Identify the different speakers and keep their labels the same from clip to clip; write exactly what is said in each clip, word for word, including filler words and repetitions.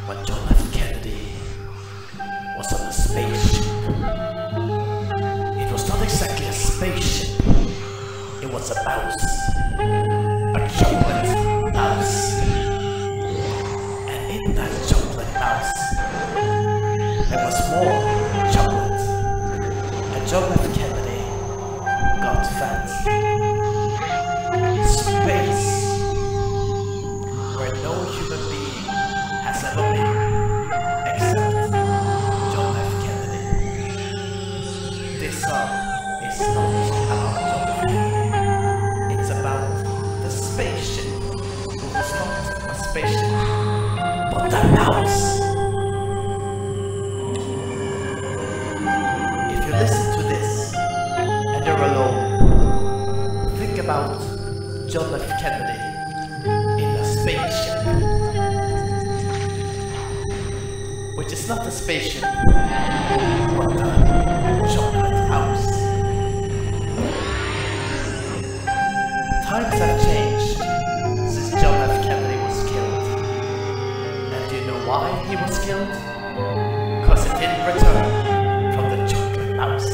Speaker 1: when John F. Kennedy was on a spaceship. It was not exactly a spaceship, it was a mouse, a chocolate mouse. And in that chocolate mouse, there was more chocolate, and John F. Kennedy got fat. Space, where no human being has ever been, except John F. Kennedy. This song is not about John F. Kennedy. It's about the spaceship, who was not a spaceship, but a mouse. If you listen to this, and you're alone, think about John F. Kennedy in a spaceship, which is not a spaceship, but a chocolate house. Times have changed since John F. Kennedy was killed. And do you know why he was killed? Because he didn't return from the chocolate mouse.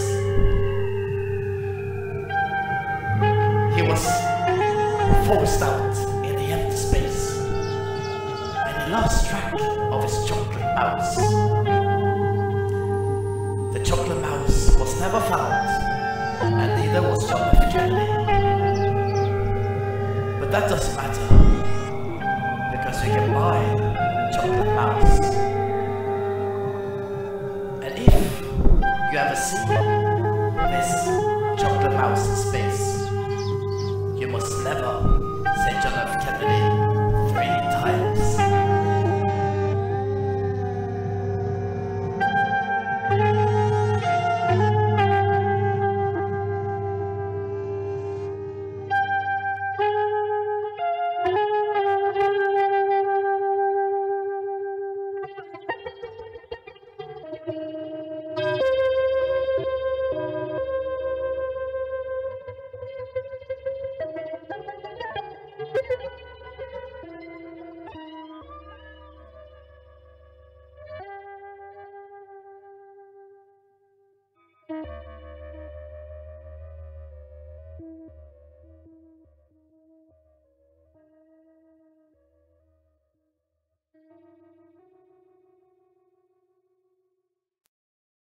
Speaker 1: He was forced out in the empty space, and he lost track of his chocolate mouse. The chocolate mouse was never found, and neither was John F. Kennedy. But that doesn't matter.